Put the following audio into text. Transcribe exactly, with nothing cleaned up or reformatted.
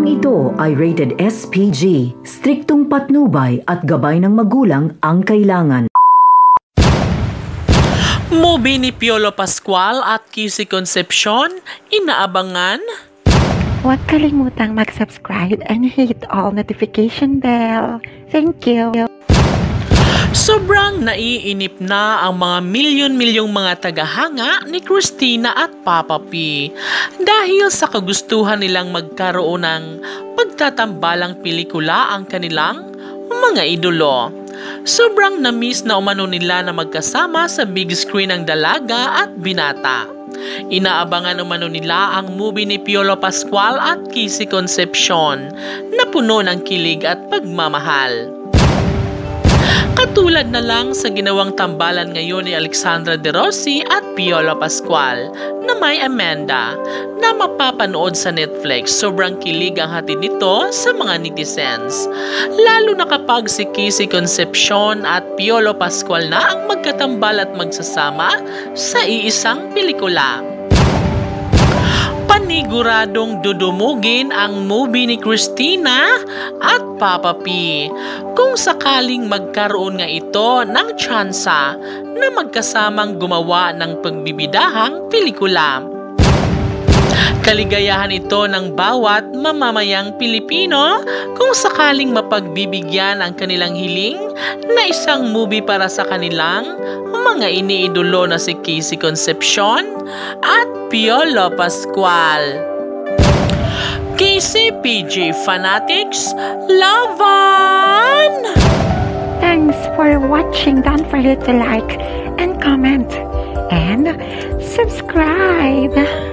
ito ay rated S P G. Striktong patnubay at gabay ng magulang ang kailangan. Movie ni Piolo Pascual at Kissy Concepcion, inaabangan. Huwag kalimutang mag-subscribe and hit all notification bell. Thank you. Sobrang naiinip na ang mga milyon-milyong mga tagahanga ni Christina at Papa P dahil sa kagustuhan nilang magkaroon ng pagtatambalang pelikula ang kanilang mga idolo. Sobrang na-miss na umano nila na magkasama sa big screen ng Dalaga at Binata. Inaabangan umano nila ang movie ni Piolo Pascual at Kissy Concepcion na puno ng kilig at pagmamahal. Katulad na lang sa ginawang tambalan ngayon ni Alexandra De Rossi at Piolo Pascual na may Amanda na mapapanood sa Netflix. Sobrang kilig ang hatid nito sa mga netizens. Lalo na kapag si Kissy Concepcion at Piolo Pascual na ang magkatambal at magsasama sa iisang pelikula. Paniguradong dudumugin ang movie ni Christina at Papa P kung sakaling magkaroon nga ito ng tsansa na magkasamang gumawa ng pagbibidahang pelikula. Kaligayahan ito ng bawat mamamayang Pilipino kung sakaling mapagbibigyan ang kanilang hiling na isang movie para sa kanilang mga iniidolo na si Kissy Concepcion at Piolo Pascual. K C P G Fanatics, laban! Thanks for watching. Don't forget to like and comment and subscribe.